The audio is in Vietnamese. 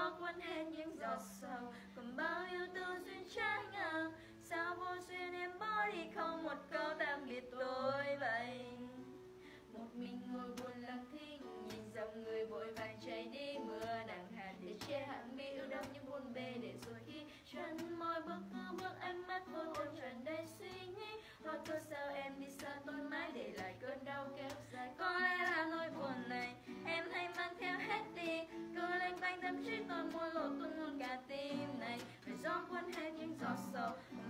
gió cuốn hết những giọt sầu. Còn bao yêu tư duyên trái ngang, sao vô duyên em bỏ đi không một câu tạm biệt tôi vậy. Một mình ngồi buồn lặng thinh, nhìn dòng người vội vàng chạy đi. Mưa nặng hạt để che hạn mi ưu đau những buồn bề. Để rồi khi chân môi bước bước ánh mắt vô tâm tràn đầy suy nghĩ. Hoặc thôi sao em đi xa tôi mãi để lại cơn đau kéo dài. Có lẽ là nỗi buồn này em hay mang theo hết đi, cứ lênh đênh tâm trí tôi muốn lộ tung luôn cả tim này. Phải gió cuốn hết những giọt sầu,